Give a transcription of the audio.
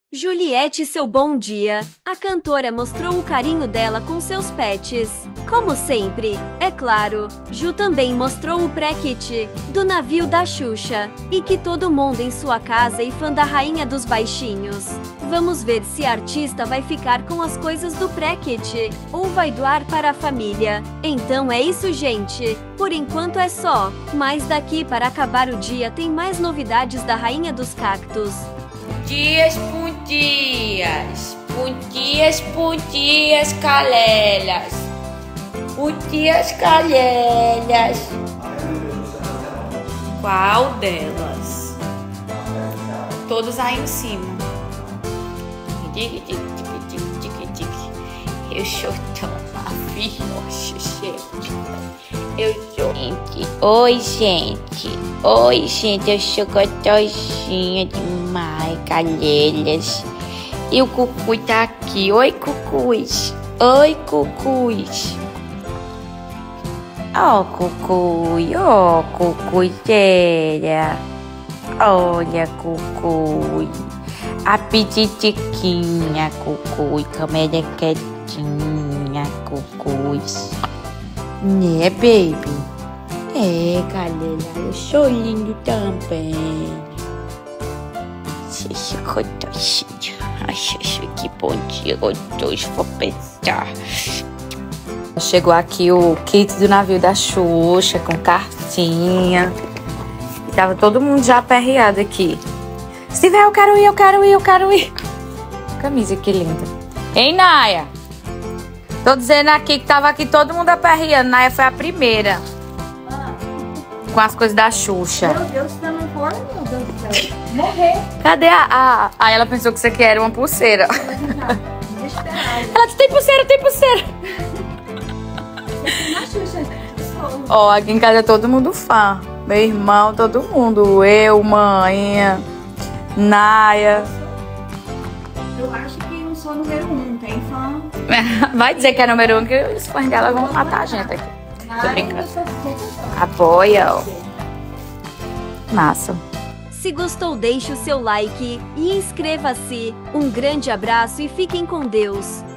Juliette, seu bom dia. A cantora mostrou o carinho dela com seus pets. Como sempre, é claro, Ju também mostrou o pré-kit do navio da Xuxa. E que todo mundo em sua casa é fã da rainha dos baixinhos. Vamos ver se a artista vai ficar com as coisas do pré-kit ou vai doar para a família. Então é isso, gente. Por enquanto é só. Mas daqui para acabar o dia tem mais novidades da rainha dos cactos. Puntias, calelas. Puntias, calelhas. Qual delas? Todas aí em cima. Eu sou tão afirmosa, gente. Eu sou... Oi, gente. Oi, gente. Eu sou gostosinha demais, calelhas. E o Cucu tá aqui. Oi, Cucuz. Oi, Cucuz. Ó, Cucuy. Ó, Cucuzeira. Olha, Cucuy. A pititiquinha, Cucuy. Como ela é quietinha, Cucuy. Né, baby? É, galera, eu sou lindo também. Xixi, gostosinho. Ai, xixi, que bom dia, gostoso, vou pensar. Chegou aqui o kit do navio da Xuxa, com cartinha. E tava todo mundo já aperreado aqui. Se tiver, eu quero ir. Camisa, que linda. Hein, Naya? Tô dizendo aqui que tava aqui todo mundo aperreando. Naya foi a primeira. Com as coisas da Xuxa. Meu Deus, você não for, meu Deus do céu. Morrer. Cadê a... Aí ela pensou que você queria uma pulseira. Ela disse, tem pulseira. Ó, aqui em casa é todo mundo fã. Meu irmão, todo mundo. Eu, mãe, Naya. Eu acho que não sou número 1, tem fã. Vai dizer que é número 1, que os fãs dela vão matar a gente aqui. Tô brincando. Apoia, ó. Massa. Se gostou, deixe o seu like e inscreva-se. Um grande abraço e fiquem com Deus.